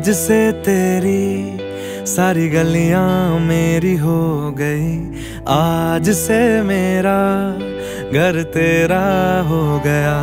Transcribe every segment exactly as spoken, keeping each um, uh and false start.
आज से तेरी सारी गलियां मेरी हो गई, आज से मेरा घर तेरा हो गया।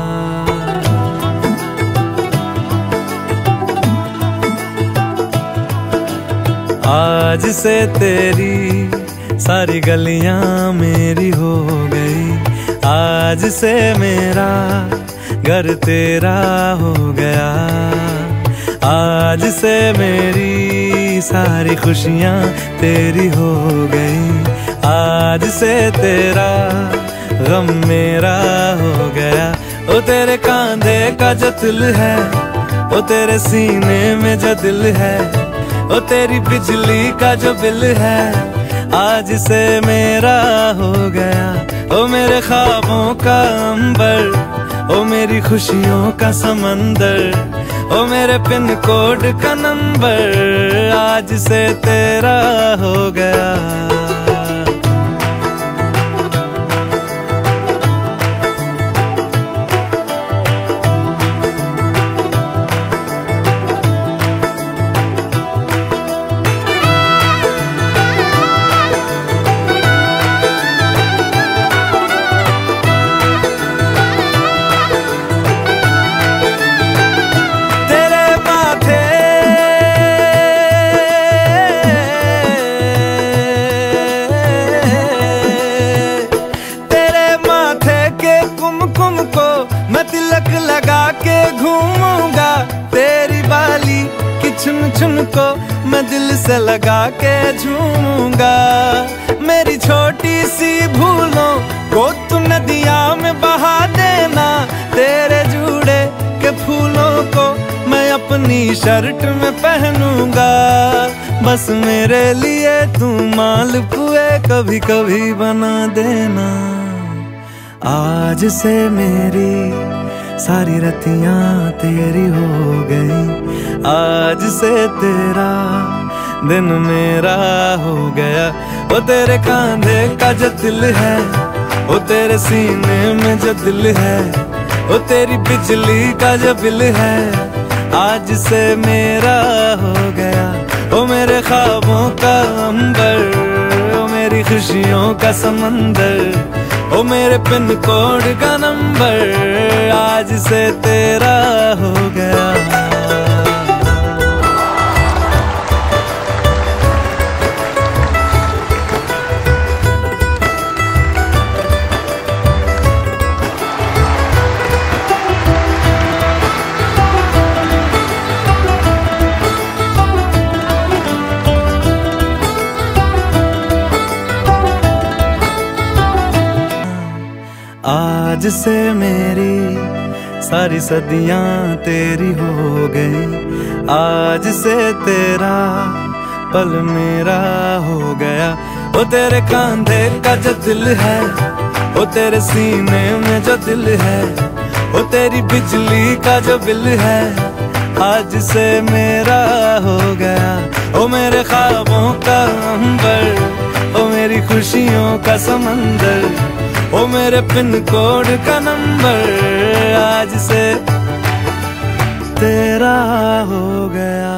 आज से तेरी सारी गलियां मेरी हो गई, आज से मेरा घर तेरा हो गया। आज से मेरी सारी खुशियां तेरी हो गई, आज से तेरा गम मेरा हो गया। ओ तेरे कांधे का जो दिल है, ओ तेरे सीने में जो दिल है, ओ तेरी बिजली का जो बिल है, आज से मेरा हो गया। ओ मेरे ख्वाबों का अंबर, ओ मेरी खुशियों का समंदर, ओ मेरे पिन कोड का नंबर, आज से तेरा हो गया। मैं तिलक लगा के घूमूंगा, तेरी बाली की चुन चुन को मैं दिल से लगा के झूमूंगा। मेरी छोटी सी भूलों को तू नदिया में बहा देना, तेरे जूड़े के फूलों को मैं अपनी शर्ट में पहनूंगा। बस मेरे लिए तू मालपुए कभी कभी बना देना। आज से मेरी सारी रतियां तेरी हो गई, आज से तेरा दिन मेरा हो गया। वो तेरे कांधे का जो दिल है, वो तेरे सीने में जो दिल है, वो तेरी बिजली का जो बिल है, आज से मेरा हो गया। वो मेरे ख्वाबों का अंबर, वो मेरी खुशियों का समंदर, ओ मेरे पिन कोड का नंबर, आज से तेरा हो गया। आज से मेरी सारी सदियां तेरी हो गई, आज से तेरा पल मेरा हो गया। ओ तेरे कांधे का जो दिल है, ओ तेरे सीने में जो दिल है, ओ तेरी बिजली का जो बिल है, आज से मेरा हो गया। ओ मेरे ख्वाबों का अंबर, ओ मेरी खुशियों का समंदर, ओ मेरे पिन कोड का नंबर, आज से तेरा हो गया।